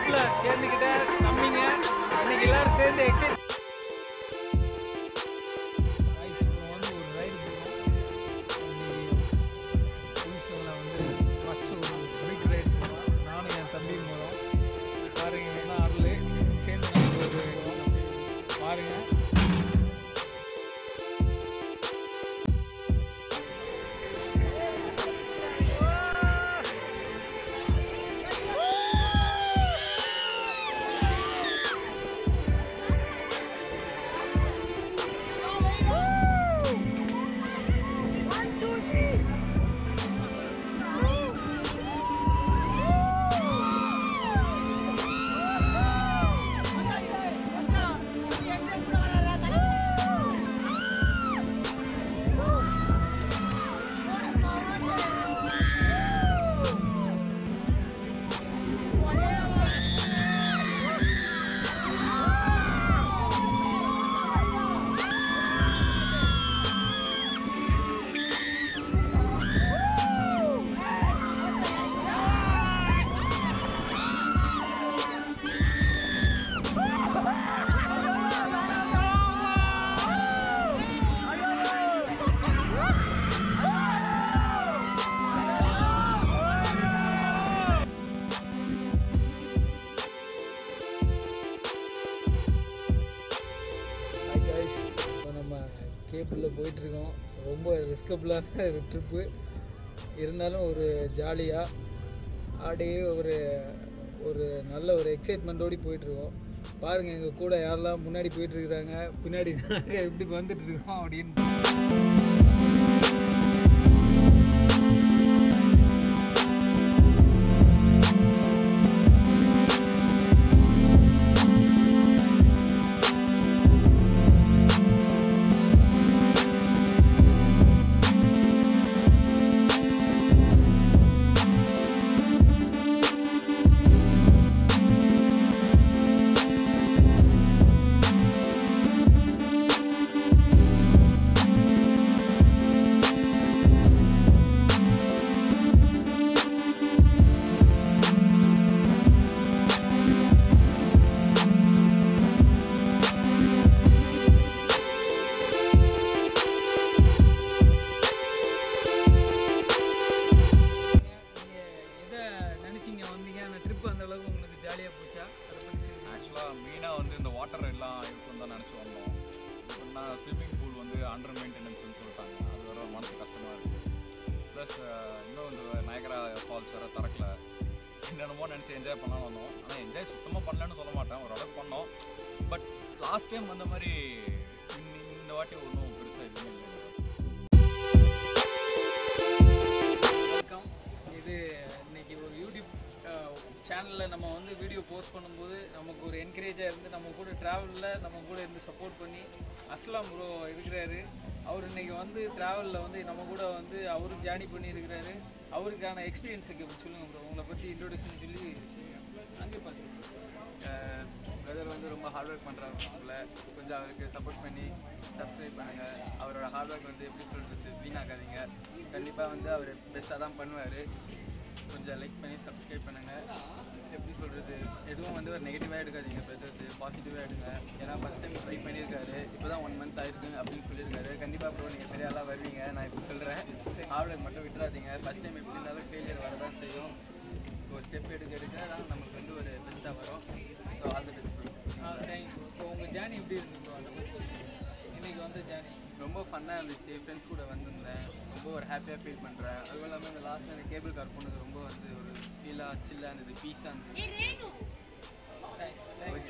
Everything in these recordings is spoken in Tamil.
ட்ரிப்பில் சேர்ந்துக்கிட்ட தம்பிங்க இன்னைக்கு எல்லோரும் சேர்ந்து எக்ஸைட் வந்து ஒரு ரைடு போகிறோம். குயின்ஸ்லாண்டில் வந்து ஃபஸ்ட்டு ஒரு பிக் ரைடு போகிறோம். நானும் என் தம்பியும் போகிறோம். பாருங்கள் என்ன ஆடலு சேர்ந்து நம்ம ஒரு பாருங்கள். கேபிளில் போயிட்டுருக்கோம். ரொம்ப ரிஸ்கபிளான ட்ரிப்பு இருந்தாலும் ஒரு ஜாலியாக அப்படியே ஒரு நல்ல ஒரு எக்ஸைட்மெண்ட்டோடு போயிட்டுருக்கோம். பாருங்கள் எங்கள் கூட யாரெல்லாம் முன்னாடி போயிட்டுருக்குறாங்க, பின்னாடி நாங்கள் எப்படி வந்துட்டுருக்கோம் அப்படின்னு. மெயினாக வந்து இந்த வாட்டர் எல்லாம் இருக்குன்னு தான் நினச்சி வந்தோம். இப்போனா ஸ்விம்மிங் பூல் வந்து அண்டர் மெயின்டெனன்ஸ்னு சொல்லிட்டாங்க. அது வேறு மனசு கஷ்டமாக இருக்குது. ப்ளஸ் இன்னும் இந்த நயகரா ஃபால்ஸ் வேறு திறக்கல. என்னென்னமோ நினச்சி என்ஜாய் பண்ணலான்னு வந்தோம். ஆனால் என்ஜாய் சுத்தமாக பண்ணலன்னு சொல்ல மாட்டேன், ஓரளவுக்கு பண்ணோம். பட் லாஸ்ட் டைம் வந்த மாதிரி இந்த வாட்டி ஒன்றும் பெருசாக எதுவுமே இல்லை. வெல்கம். இது இன்னைக்கு ஒரு யூடியூப் சேனலில் நம்ம வந்து வீடியோ போஸ்ட் பண்ணும்போது நமக்கு ஒரு என்கரேஜாக இருந்து நம்ம கூட ட்ராவலில் நம்ம கூட இருந்து சப்போர்ட் பண்ணி அஸ்லாம் ப்ரோ இருக்கிறாரு. அவர் இன்றைக்கி வந்து ட்ராவலில் வந்து நம்ம கூட வந்து அவரும் ஜேர்னி பண்ணியிருக்கிறாரு. அவருக்கான எக்ஸ்பீரியன்ஸுக்கு சொல்லுங்கள் ப்ரோ, உங்களை பற்றி இன்ட்ரோடக்ஷன் சொல்லி அங்கே பார்த்து. பிரதர் வந்து ரொம்ப ஹார்ட் ஒர்க் பண்ணுறாங்க. கொஞ்சம் அவருக்கு சப்போர்ட் பண்ணி சப்ஸ்கிரைப் பண்ணுங்கள். அவரோட ஹார்ட் ஒர்க் வந்து எப்படி சொல்கிறது, வீணாக்காதீங்க. கண்டிப்பாக வந்து அவர் பெஸ்ட்டாக தான் பண்ணுவார். கொஞ்சம் லைக் பண்ணி சப்ஸ்கிரைப் பண்ணுங்கள். எப்படி சொல்கிறது, எதுவும் வந்து ஒரு நெகட்டிவாக எடுக்காதீங்க பிரதர்ஸ், பாசிட்டிவாக எடுங்க. ஏன்னா ஃபஸ்ட் டைம் ட்ரை பண்ணியிருக்காரு, இப்போ தான் 1 மந்த் ஆயிருக்குங்க அப்படின்னு சொல்லியிருக்காரு. கண்டிப்பாக ப்ரோ நீங்கள் சரியாலாம் வருவீங்க, நான் இப்போ சொல்கிறேன். ஆவலுக்கு மட்டும் விட்டுறாதீங்க. ஃபஸ்ட் டைம் எப்படி இருந்தாலும் ஃபெயிலியர் வரதான் செய்யும். ஒரு ஸ்டெப் எடுக்க தான் நமக்கு வந்து ஒரு பெஸ்ட்டாக வரும். So all the best bro. Thank you. இப்போ உங்கள் ஜேர்னி எப்படி இருக்கு ப்ரோ? அதை பற்றி இன்றைக்கி வந்து ஜேர்னி ரொம்ப ஃபன்னாக இருந்துச்சு. ஃப்ரெண்ட்ஸ் கூட வந்திருந்தேன், ரொம்ப ஒரு ஹாப்பியாக ஃபீல் பண்ணுறேன். அதுவும் இல்லாமல் இந்த லாஸ்ட்டில் அந்த கேபிள் கார் போனது ரொம்ப வந்து ஒரு ஃபீலாக சில்லாக இருந்தது, பீஸாக இருந்தது. ஓகே.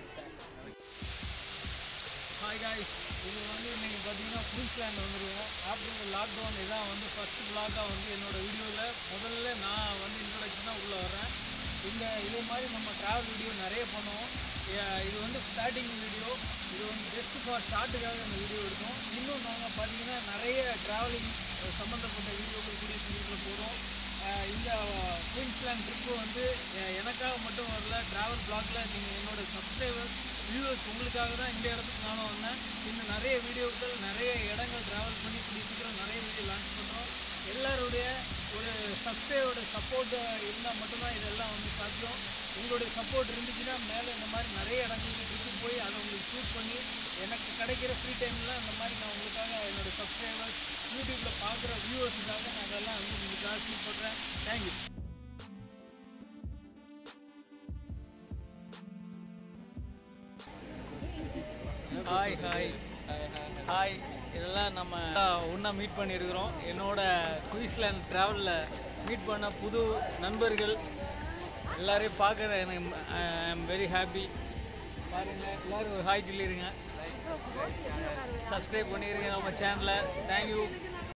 ஹாய் காய்ஸ், இது வந்து இன்றைக்கி பார்த்தீங்கன்னா குயின்ஸ்லாண்ட் வந்துருவோம். ஆஃப்டர் லாக்டவுன் இதான் வந்து ஃபஸ்ட் விளாகாக வந்து என்னோடய வீடியோவில் முதல்ல நான் வந்து இன்ட்ரொடக்ஷனாக உள்ளே வரேன். இதே மாதிரி நம்ம ட்ராவல் வீடியோ நிறைய பண்ணுவோம். இது வந்து ஸ்டார்டிங் வீடியோ, இது வந்து ஜஸ்ட் ஃபார் ஸ்டார்ட்டுக்காக இந்த வீடியோ இருக்கும். இன்னும் நாங்கள் பார்த்தீங்கன்னா நிறைய ட்ராவலிங் சம்மந்தப்பட்ட வீடியோக்கள் கூடிய சீரியஸில் போகிறோம். இந்த குயின்ஸ்லாண்ட் ட்ரிப்பு வந்து எனக்காக மட்டும் வரல, ட்ராவல் பிளாகில் நீங்கள் என்னோடய சப்ஸ்கிரைபர் வியூவர்ஸ் உங்களுக்காக தான் இந்த இடத்துக்கு நானும் வந்தேன். இன்னும் நிறைய வீடியோக்கள், நிறைய இடங்கள் ட்ராவல் பண்ணி கூடிய சீக்கிரம் நிறைய வீடியோ லான்ச் பண்ணுறோம். எல்லாருடைய ஒரு சப்ஸ்கிரைபரோட சப்போர்ட் இருந்தால் மட்டும்தான் இதெல்லாம் வந்து சாத்தியம். உங்களுடைய சப்போர்ட் இருந்துச்சுன்னா மேலே இந்த மாதிரி நிறைய இடங்களுக்கு ட்ரிப்பு போய் அதை உங்களுக்கு ஷூட் பண்ணி எனக்கு கிடைக்கிற ஃப்ரீ டைமில் இந்த மாதிரி நான் உங்களுக்காக என்னோடய சப்ஸ்கிரைபர்ஸ் யூடியூப்பில் பார்க்குற வியூவர்ஸுக்காக நான் அதெல்லாம் வந்து உங்களுக்காக ஷூட் பண்ணுறேன். தேங்க்யூ. Hi hi hi. இதெல்லாம் நம்ம ஒன்றா மீட் பண்ணியிருக்கிறோம். என்னோட குயின்ஸ்லாண்ட் ட்ராவலில் மீட் பண்ண புது நண்பர்கள் எல்லோரையும் பார்க்குற எனக்கு ஐ ஆம் வெரி ஹாப்பி. பாருங்கள், எல்லோரும் ஒரு ஹாய் சொல்லிடுங்க. சப்ஸ்கிரைப் பண்ணிடுங்க நம்ம சேனலை. தேங்க்யூ.